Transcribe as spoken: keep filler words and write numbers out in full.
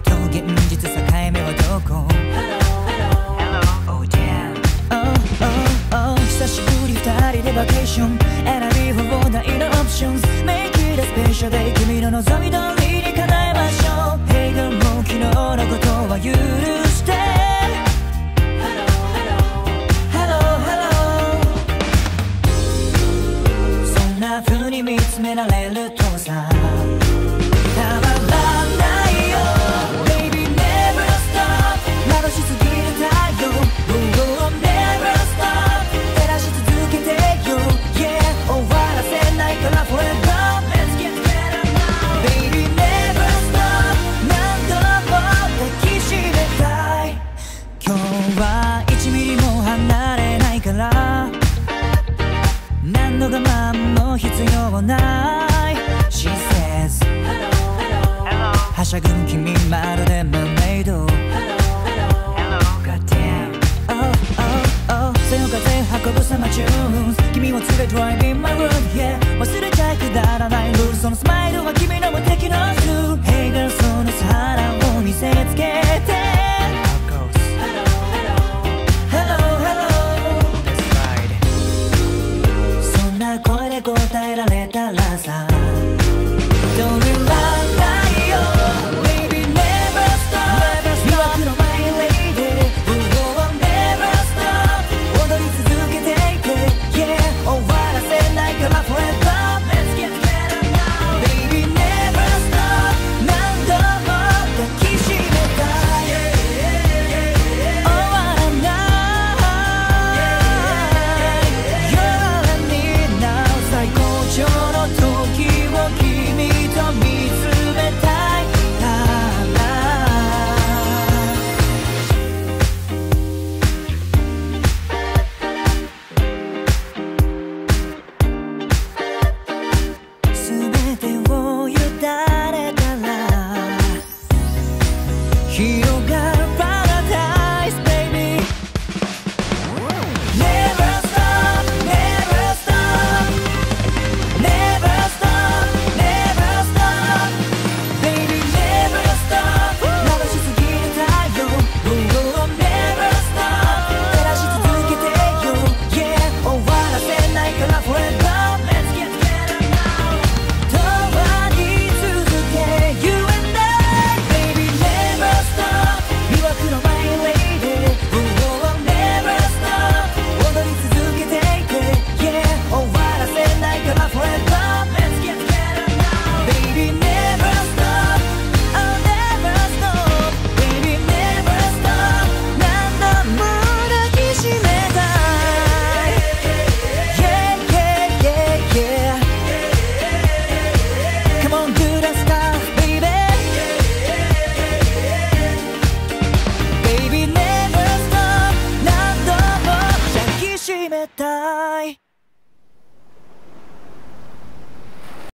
と現実境目はどこ？ Oh damn Oh oh oh 久しぶり二人でバケーション選び放題のオプション Make it a special day 君の望み通りに叶えましょう Hey girl もう昨日のことは許して Hello hello そんな風に見つめられるとさたまらないよ Baby never stop 眩しすぎる太陽 Oh never stop 照らし続けてよ Yeah 終わらせないから Forever Let's get better now Baby never stop 何度も抱きしめたい今日はいちミリも離れないから何の我慢も必要ない She saysはしゃぐ君まるでマーメイド God damn Oh oh oh そよ風運ぶサマーチューン君を連れ Drive in my room Yeah 忘れちゃいくだらないルールそのスマイルは君の無敵の